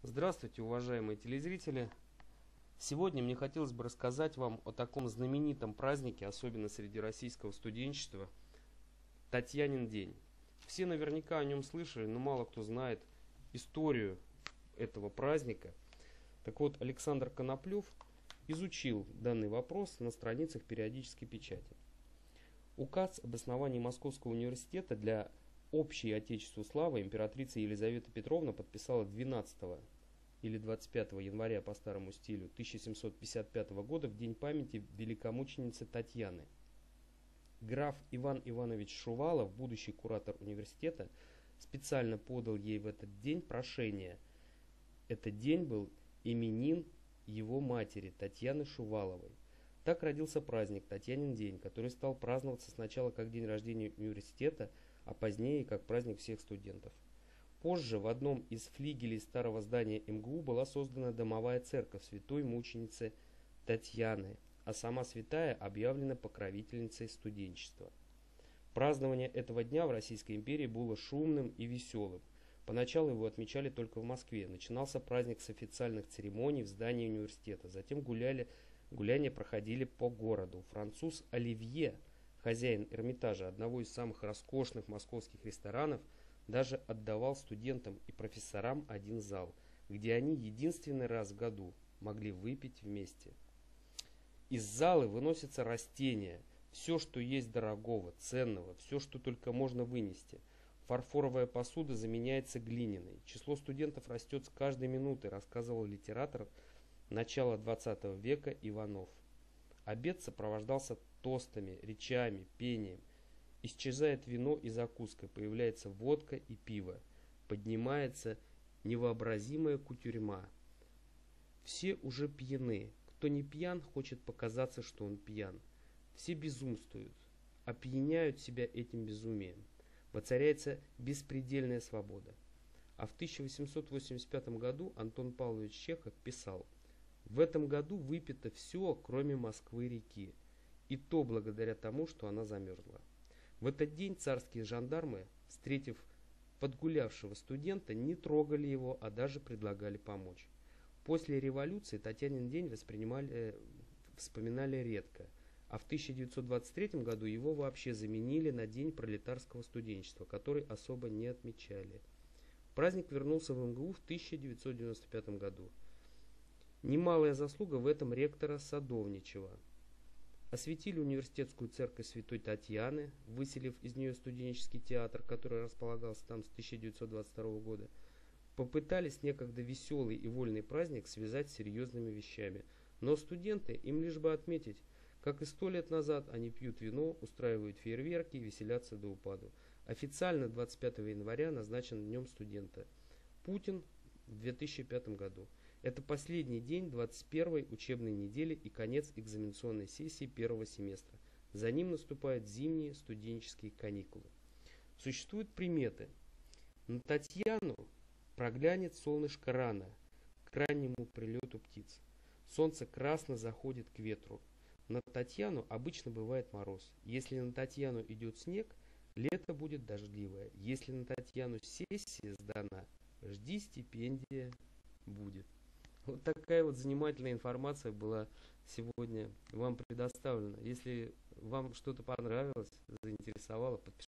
Здравствуйте, уважаемые телезрители! Сегодня мне хотелось бы рассказать вам о таком знаменитом празднике, особенно среди российского студенчества, Татьянин день. Все наверняка о нем слышали, но мало кто знает историю этого праздника. Так вот, Александр Коноплев изучил данный вопрос на страницах периодической печати. Указ об основании Московского университета для общей Отечеству славы императрица Елизавета Петровна подписала 12 или 25 января по старому стилю 1755 года в день памяти великомученицы Татьяны. Граф Иван Иванович Шувалов, будущий куратор университета, специально подал ей в этот день прошение. Этот день был именин его матери Татьяны Шуваловой. Так родился праздник Татьянин день, который стал праздноваться сначала как день рождения университета, а позднее как праздник всех студентов. Позже в одном из флигелей старого здания МГУ была создана домовая церковь святой мученицы Татьяны, а сама святая объявлена покровительницей студенчества. Празднование этого дня в Российской империи было шумным и веселым. Поначалу его отмечали только в Москве. Начинался праздник с официальных церемоний в здании университета. Затем гуляния проходили по городу. Француз Оливье, хозяин Эрмитажа, одного из самых роскошных московских ресторанов, даже отдавал студентам и профессорам один зал, где они единственный раз в году могли выпить вместе. Из зала выносятся растения, все, что есть дорогого, ценного, все, что только можно вынести. Фарфоровая посуда заменяется глиняной. Число студентов растет с каждой минутой, рассказывал литератор начала 20 века Иванов. Обед сопровождался тостами, речами, пением. Исчезает вино и закуска, появляется водка и пиво. Поднимается невообразимая кутюрьма. Все уже пьяны. Кто не пьян, хочет показаться, что он пьян. Все безумствуют, опьяняют себя этим безумием. Воцаряется беспредельная свобода. А в 1885 году Антон Павлович Чехов писал: «В этом году выпито все, кроме Москвы-реки, и то благодаря тому, что она замерзла». В этот день царские жандармы, встретив подгулявшего студента, не трогали его, а даже предлагали помочь. После революции Татьянин день вспоминали редко, а в 1923 году его вообще заменили на День пролетарского студенчества, который особо не отмечали. Праздник вернулся в МГУ в 1995 году. Немалая заслуга в этом ректора Садовничева. Осветили университетскую церковь святой Татьяны, выселив из нее студенческий театр, который располагался там с 1922 года. Попытались некогда веселый и вольный праздник связать с серьезными вещами. Но студенты, им лишь бы отметить, как и 100 лет назад, они пьют вино, устраивают фейерверки и веселятся до упаду. Официально 25 января назначен Днем студента. Путин в 2005 году. Это последний день 21-й учебной недели и конец экзаменационной сессии первого семестра. За ним наступают зимние студенческие каникулы. Существуют приметы. На Татьяну проглянет солнышко рано, к раннему прилету птиц. Солнце красно заходит к ветру. На Татьяну обычно бывает мороз. Если на Татьяну идет снег, лето будет дождливое. Если на Татьяну сессия сдана, жди, стипендия будет. Вот такая вот занимательная информация была сегодня вам предоставлена. Если вам что-то понравилось, заинтересовало, подпишитесь.